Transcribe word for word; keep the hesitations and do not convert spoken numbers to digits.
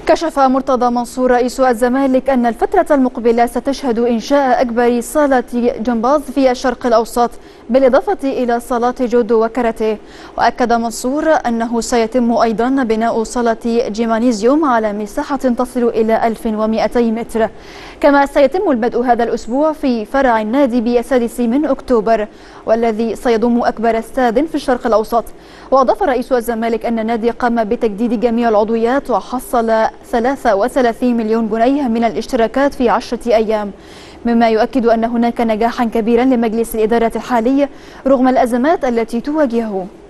كشف مرتضى منصور رئيس الزمالك أن الفترة المقبلة ستشهد إنشاء أكبر صالة جمباز في الشرق الأوسط بالإضافة إلى صالات جودو وكاراتيه. وأكد منصور أنه سيتم أيضا بناء صالة جيمانيزيوم على مساحة تصل إلى ألف ومئتي متر. كما سيتم البدء هذا الأسبوع في فرع النادي بالسادس من أكتوبر، والذي سيضم أكبر استاد في الشرق الأوسط. وأضاف رئيس الزمالك أن النادي قام بتجديد جميع العضويات وحصل ثلاثة وثلاثين مليون جنيه من الاشتراكات في عشرة أيام، مما يؤكد أن هناك نجاحا كبيرا لمجلس الإدارة الحالي رغم الأزمات التي تواجهه.